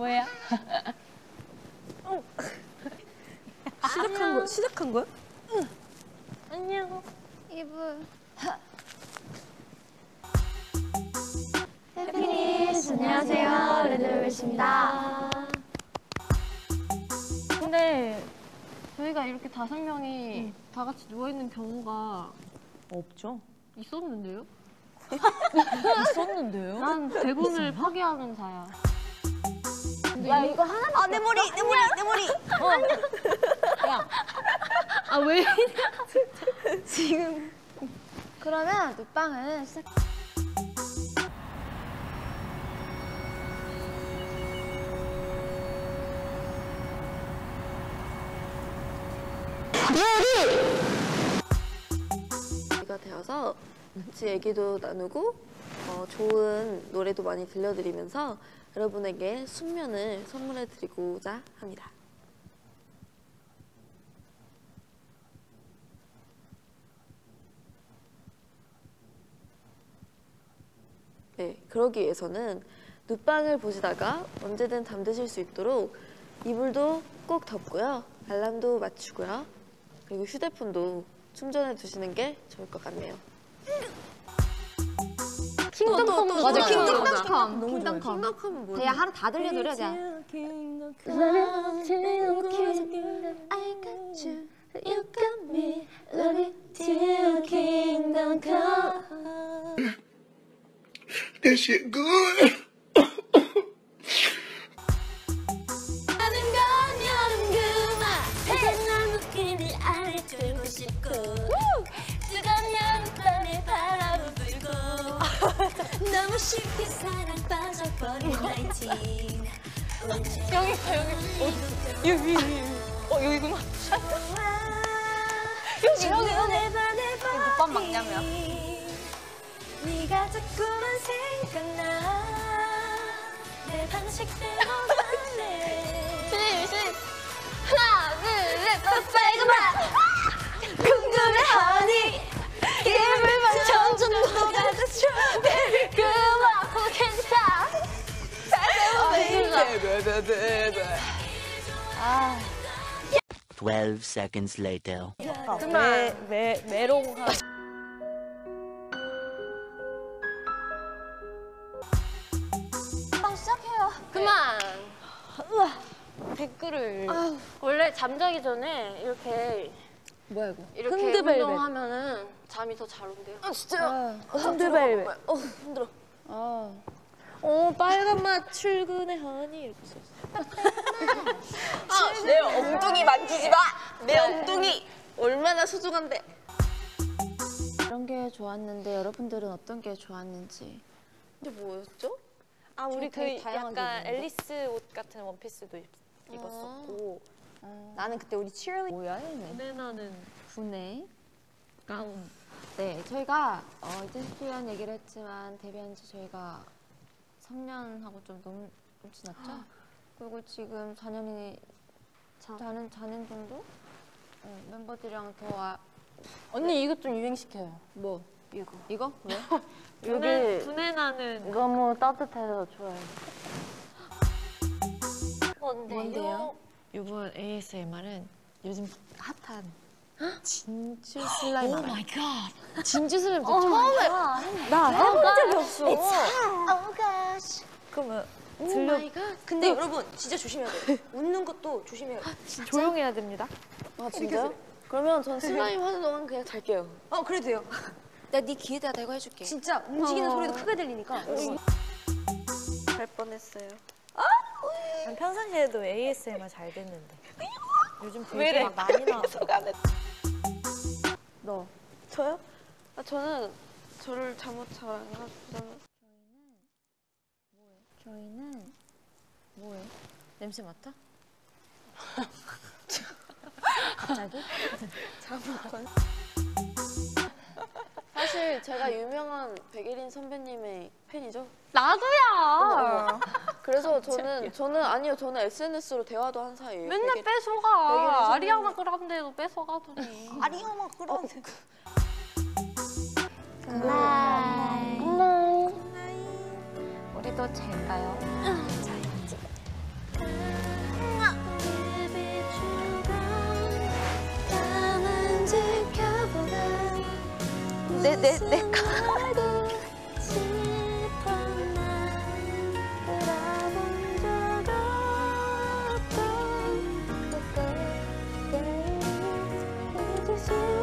뭐야? 시작한 거야? 응. 안녕. 이브. 해피니스. 안녕하세요. 레드벨벳입니다. 근데 저희가 이렇게 5명이 다 같이 누워있는 경우가 없죠. 있었는데요? 있었는데요? 난 대본을 파괴하는 자야. 야 이거 하나만. 내 머리. 야. 아 왜? 지금. 그러면 눕방을 시작. 가 되어서 같이 얘기도 나누고 좋은 노래도 많이 들려드리면서 여러분에게 숙면을 선물해드리고자 합니다. 네, 그러기 위해서는 눕방을 보시다가 언제든 잠드실 수 있도록 이불도 꼭 덮고요. 알람도 맞추고요. 그리고 휴대폰도 충전해 두시는 게 좋을 것 같네요. 킹덤컴 맞아, 킹덤컴. 킹덤컴은 뭐야? 대야 하루 다 들려드려, 대야. I got you, you got me, love it till kingdom come. That shit good. 하는 건 여름 그만 배난 느낌이 아래 들고 싶고 뜨거운 여름밤에 바람을 불고 너무 쉽게 사랑 빠져버린 19 여기 있어, 여기. 여기구나. 여기. 국밥 막냐며. 네가 자꾸만 생각나 내 방식대로 갈래 하나, 둘, 셋, 빨간 궁금해하니 입을 점점 녹아져 strawberry 그만 포캔타 12 seconds later. 메롱하. 시작해요. 그만. 댓글을. 원래 잠자기 전에 이렇게 뭐야 이거? 이렇게 흔드벨벳. 운동하면은 잠이 더 잘 온대요. 진짜요? 흔들벨벳. 힘들어. 빨간 맛 출근의 허니 이렇게 썼어. 내 엉덩이 만지지 마! 내 엉덩이! 얼마나 소중한데. 이런 게 좋았는데 여러분들은 어떤 게 좋았는지. 근데 뭐였죠? 아 우리 되게 그 다양한 게 약간 있는데? 앨리스 옷 같은 원피스도 입었었고. 나는 그때 우리 치얼리 뭐야 했네. 분해나는 분해. 가운. 네, 저희가 이제 수연 얘기를 했지만 데뷔한 지 저희가 3년하고 좀 지났죠? 그리고 지금 4년이 4년 정도? 멤버들이랑 더 언니 이것 좀 유행시켜요. 뭐? 이거? 왜? 분해나는 너무 따뜻해서 좋아요. 뭔데요? 이번 ASMR은 요즘 핫한 진주 슬라임 알아요? 마이 갓. 진주 슬라임 저 처음에 나 해본 적이 없어. Oh gosh. 그러면 들려 근데 여러분 진짜 조심해야 돼요. 웃는 것도 조심해야 돼요. 조용해야 됩니다. 아 진짜요? 그러면 전 슬라임 하는 동안 그냥 잘게요. 그래도 돼요. 내가 네 귀에다 대고 해줄게. 진짜 움직이는 소리도 크게 들리니까. 잘 뻔했어요. 난 평상시에도 ASMR 잘 됐는데. 요즘 되게 막 많이 나와서. 너 저요? 저는 저를 잘못 알아서 저희는 뭐해? 냄새 맡아? 갑자기? 사실 제가 유명한 백예린 선배님의 팬이죠. 나도야. 그래서 저는 SNS로 대화도 한 사이예요. 맨날 백예린 뺏어가. 아리아나 그란데도 뺏어가더니. 아리아나 그런데. 우리도 잘 가요. 내 잊을 수